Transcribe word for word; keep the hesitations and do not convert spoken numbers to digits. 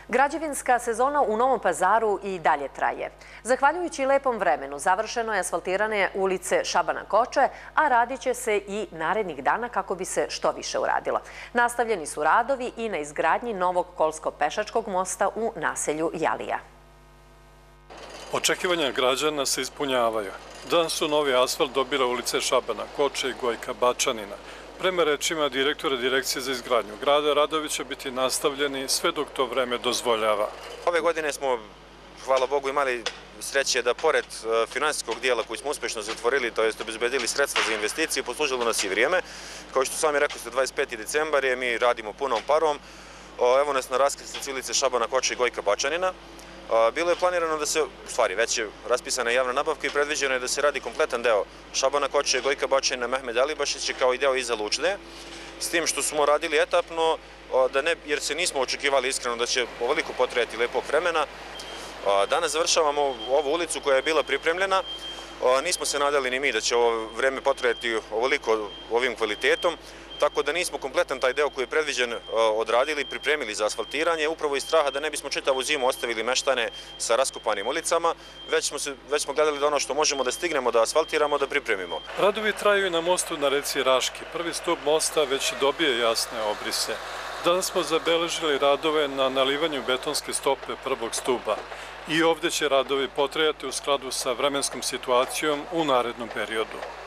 Građevinska sezona u Novom Pazaru i dalje traje. Zahvaljujući lepom vremenu, završeno je asfaltiranje ulice Šabana Koče, a radit će se i narednih dana kako bi se što više uradilo. Nastavljeni su radovi i na izgradnji novog kolsko-pešačkog mosta u naselju Jalija. Očekivanja građana se ispunjavaju. Danas su novi asfalt dobile ulice Šabana Koče i Gojka Bačanina. Prema rečima direktora Direkcije za izgradnju grada, radovi će biti nastavljeni sve dok to vreme dozvoljava. Ove godine smo, hvala Bogu, imali sreće da pored finansijskog dijela koji smo uspešno zatvorili, to jest obezbedili sredstva za investicije, poslužilo nas i vrijeme. Kao što sami rekli ste, dvadeset peti decembar je, mi radimo punom parom. Evo nas na raskrsnici ulice Šabana Koče i Gojka Bačanina. Bilo je planirano da se, u stvari, već je raspisana javna nabavka i predviđeno je da se radi kompletan deo Šabana Koče, Gojka Bačanina, Mehmed Alibašića kao i deo iza Lučne, s tim što smo radili etapno, jer se nismo očekivali iskreno da će ovoliko potrajati lepog vremena. Danas završavamo ovu ulicu koja je bila pripremljena. Nismo se nadali ni mi da će ovo vreme potrajati ovoliko ovim kvalitetom, tako da nismo kompletan taj deo koji je predviđen odradili, pripremili za asfaltiranje, upravo iz straha da ne bismo čitavu zimu ostavili meštane sa raskopanim ulicama, već smo, se, već smo gledali da ono što možemo da stignemo da asfaltiramo, da pripremimo. Radovi traju i na mostu na reci Raški. Prvi stup mosta već dobije jasne obrise. Danas smo zabeležili radove na nalivanju betonske stope prvog stuba. I ovdje će radovi potrajati u skladu sa vremenskom situacijom u narednom periodu.